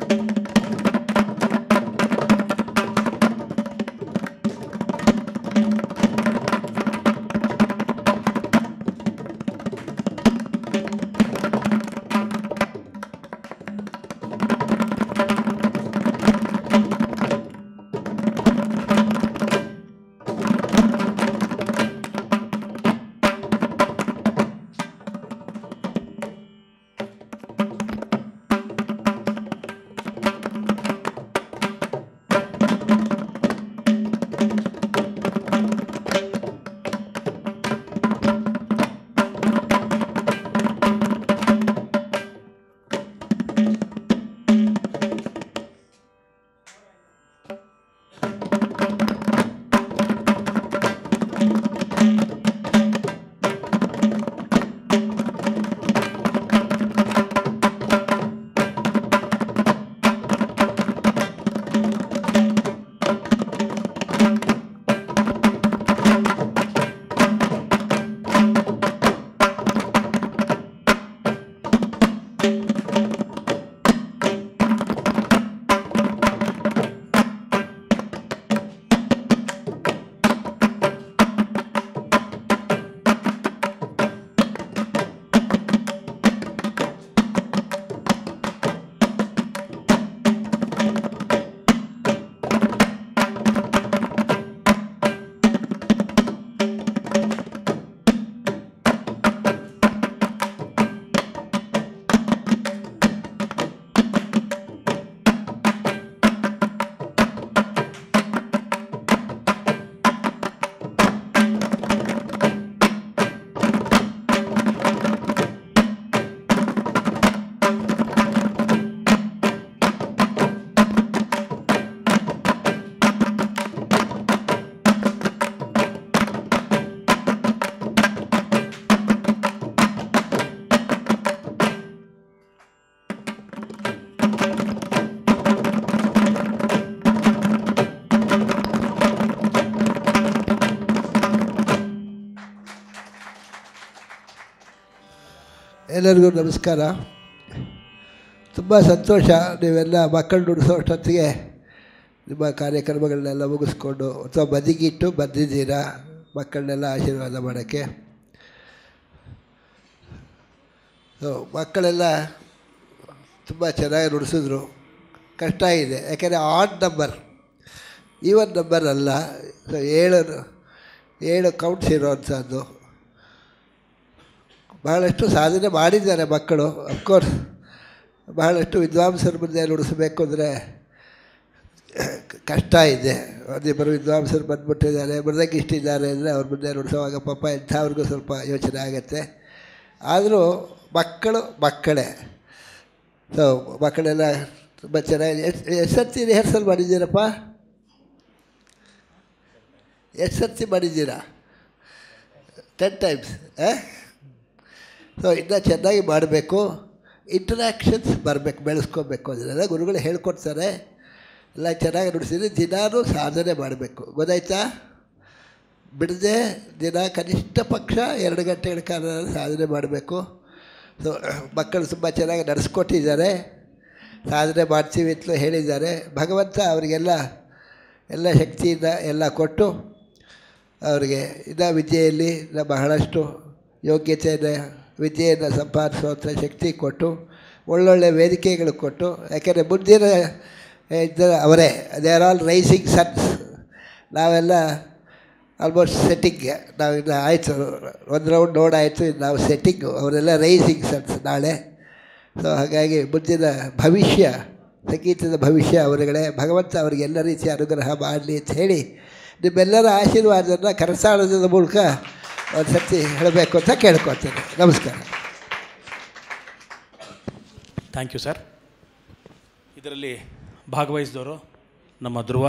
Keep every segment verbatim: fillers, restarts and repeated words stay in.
ಎಲ್ಲರಿಗೂ ನಮಸ್ಕಾರ. ತುಂಬ ಸಂತೋಷ ನೀವೆಲ್ಲ ಮಕ್ಕಳು ನುಡಿಸೋಷ್ಟೊತ್ತಿಗೆ ನಿಮ್ಮ ಕಾರ್ಯಕ್ರಮಗಳನ್ನೆಲ್ಲ ಮುಗಿಸ್ಕೊಂಡು ಅಥವಾ ಬದಿಗಿಟ್ಟು ಬಂದಿದ್ದೀರಾ ಮಕ್ಕಳನ್ನೆಲ್ಲ ಆಶೀರ್ವಾದ ಮಾಡೋಕ್ಕೆ. ಸೊ ಮಕ್ಕಳೆಲ್ಲ ತುಂಬ ಚೆನ್ನಾಗಿ ನುಡಿಸಿದ್ರು. ಕಷ್ಟ ಇದೆ, ಯಾಕೆಂದರೆ ಆಡ್ ನಂಬರ್, ಈವನ್ ನಂಬರ್ ಅಲ್ಲ. ಸೊ ಏಳು ಏಳು ಕೌಂಟ್ಸ್ ಇರೋವಂಥದ್ದು. ಬಹಳಷ್ಟು ಸಾಧನೆ ಮಾಡಿದ್ದಾರೆ ಮಕ್ಕಳು. ಅಫ್ಕೋರ್ಸ್ ಬಹಳಷ್ಟು ವಿದ್ವಾಂಸರ ಮುಂದೆ ನುಡಿಸಬೇಕು ಅಂದರೆ ಕಷ್ಟ ಇದೆ. ಒಂದಿಬ್ಬರು ವಿದ್ವಾಂಸರು ಬಂದುಬಿಟ್ಟಿದ್ದಾರೆ, ಮೃದಂಗಿಷ್ಟಿದ್ದಾರೆ ಅಂದರೆ ಅವ್ರ ಮುಂದೆ ನುಡಿಸೋವಾಗ ಪಾಪ ಇಂಥವ್ರಿಗೂ ಸ್ವಲ್ಪ ಯೋಚನೆ ಆಗುತ್ತೆ. ಆದರೂ ಮಕ್ಕಳು ಮಕ್ಕಳೇ. ಸೊ ಮಕ್ಕಳೆಲ್ಲ ತುಂಬ ಚೆನ್ನಾಗಿ ಎಷ್ಟು ಎಷ್ಟು ಸರ್ತಿ ರಿಹರ್ಸಲ್ ಮಾಡಿದ್ದೀರಪ್ಪ? ಎಷ್ಟು ಸರ್ತಿ ಮಾಡಿದ್ದೀರಾ? Ten times. ಸೊ ಇನ್ನೂ ಚೆನ್ನಾಗಿ ಮಾಡಬೇಕು. ಇಂಟ್ರ್ಯಾಕ್ಷನ್ಸ್ ಬರಬೇಕು, ಬೆಳೆಸ್ಕೋಬೇಕು. ಅದನ್ನೆಲ್ಲ ಗುರುಗಳು ಹೇಳ್ಕೊಡ್ತಾರೆ. ಎಲ್ಲ ಚೆನ್ನಾಗಿ ನುಡಿಸಿದ್ರೆ ದಿನಾನೂ ಸಾಧನೆ ಮಾಡಬೇಕು. ಗೊತ್ತಾಯ್ತಾ? ಬಿಡದೆ ದಿನ ಕನಿಷ್ಠ ಪಕ್ಷ ಎರಡು ಗಂಟೆಗಳ ಕಾಲ ಸಾಧನೆ ಮಾಡಬೇಕು. ಸೊ ಮಕ್ಕಳು ತುಂಬ ಚೆನ್ನಾಗಿ ನಡೆಸ್ಕೊಟ್ಟಿದ್ದಾರೆ. ಸಾಧನೆ ಮಾಡ್ತೀವಿ ಅಂತಲೂ ಹೇಳಿದ್ದಾರೆ. ಭಗವಂತ ಅವರಿಗೆಲ್ಲ ಎಲ್ಲ ಶಕ್ತಿಯಿಂದ ಎಲ್ಲ ಕೊಟ್ಟು ಅವರಿಗೆ ಇನ್ನು ವಿದ್ಯೆಯಲ್ಲಿ ಬಹಳಷ್ಟು ಯೋಗ್ಯತೆಯನ್ನು ವಿದ್ಯೆಯನ್ನು ಸಂಪಾದಿಸುವಂಥ ಶಕ್ತಿ ಕೊಟ್ಟು ಒಳ್ಳೊಳ್ಳೆ ವೇದಿಕೆಗಳು ಕೊಟ್ಟು, ಯಾಕೆಂದರೆ ಮುಂದಿನ ಇದ್ದ ಅವರೇ they are all rising suns. ನಾವೆಲ್ಲ ಆಲ್ಮೋಸ್ಟ್ ಸೆಟ್ಟಿಂಗ್ಗೆ ನಾವಿನ್ನು ಆಯಿತು, ಒಂದು ರೌಂಡ್ ನೋಡಾಯಿತು, ಇನ್ನು ನಾವು ಸೆಟ್ಟಿಂಗು. ಅವರೆಲ್ಲ ರೈಸಿಂಗ್ ಸನ್ಸ್ ನಾಳೆ. ಸೊ ಹಾಗಾಗಿ ಮುಂದಿನ ಭವಿಷ್ಯ, ಸಂಗೀತದ ಭವಿಷ್ಯ ಅವರುಗಳೇ. ಭಗವಂತ ಅವರಿಗೆ ಎಲ್ಲ ರೀತಿಯ ಅನುಗ್ರಹ ಮಾಡಲಿ ಅಂತ ಹೇಳಿ ನಿಮ್ಮೆಲ್ಲರ ಆಶೀರ್ವಾದವನ್ನು ಕರಸಾಳದ ಮೂಲಕ ಒಂದು ಸರ್ತಿ ಹೇಳಬೇಕು ಅಂತ ಕೇಳ್ಕೊಳ್ತೇನೆ. ನಮಸ್ಕಾರ. Thank you sir. ಇದರಲ್ಲಿ ಭಾಗವಹಿಸಿದವರು ನಮ್ಮ ಧ್ರುವ,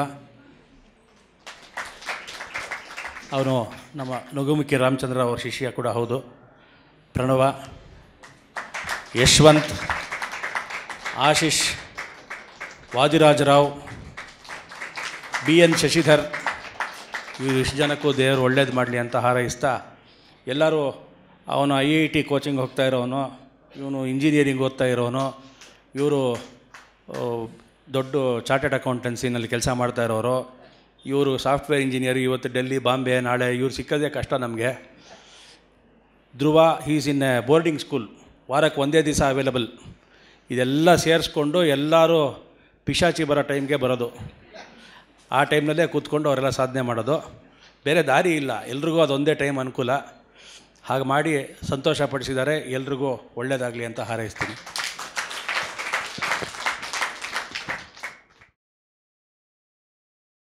ಅವನು ನಮ್ಮ ನಗುಮುಖಿ ರಾಮಚಂದ್ರ ಅವರ ಶಿಷ್ಯ ಕೂಡ ಹೌದು. ಪ್ರಣವ, ಯಶವಂತ್, ಆಶೀಶ್, ವಾದಿರಾಜರಾವ್, ಬಿ ಎನ್ ಶಶಿಧರ್, ಇವರು ಇಷ್ಟು ಜನಕ್ಕೂ ದೇವರು ಒಳ್ಳೇದು ಮಾಡಲಿ ಅಂತ ಹಾರೈಸ್ತಾ, ಎಲ್ಲರೂ ಅವನು ಐ ಐ ಟಿ ಕೋಚಿಂಗ್ ಹೋಗ್ತಾ ಇರೋನು, ಇವನು ಇಂಜಿನಿಯರಿಂಗ್ ಓದ್ತಾ ಇರೋನು, ಇವರು ದೊಡ್ಡ ಚಾರ್ಟೆಡ್ ಅಕೌಂಟೆನ್ಸಿನಲ್ಲಿ ಕೆಲಸ ಮಾಡ್ತಾ ಇರೋರು. ಇವರು ಸಾಫ್ಟ್ವೇರ್ ಇಂಜಿನಿಯರ್, ಇವತ್ತು ಡೆಲ್ಲಿ, ಬಾಂಬೆ, ನಾಳೆ ಇವ್ರು ಸಿಕ್ಕೋದೇ ಕಷ್ಟ ನಮಗೆ. Dhruva he's in a boarding school, ವಾರಕ್ಕೆ ಒಂದೇ ದಿವಸ ಅವೈಲಬಲ್. ಇದೆಲ್ಲ ಸೇರಿಸ್ಕೊಂಡು ಎಲ್ಲರೂ ಪಿಶಾಚಿ ಬರೋ ಟೈಮ್ಗೆ ಬರೋದು. ಆ ಟೈಮ್ನಲ್ಲೇ ಕೂತ್ಕೊಂಡು ಅವರೆಲ್ಲ ಸಾಧನೆ ಮಾಡೋದು. ಬೇರೆ ದಾರಿ ಇಲ್ಲ, ಎಲ್ರಿಗೂ ಅದೊಂದೇ ಟೈಮ್ ಅನುಕೂಲ. ಹಾಗೆ ಮಾಡಿ ಸಂತೋಷಪಡಿಸಿದ್ದಾರೆ. ಎಲ್ರಿಗೂ ಒಳ್ಳೆಯದಾಗಲಿ ಅಂತ ಹಾರೈಸ್ತೀನಿ.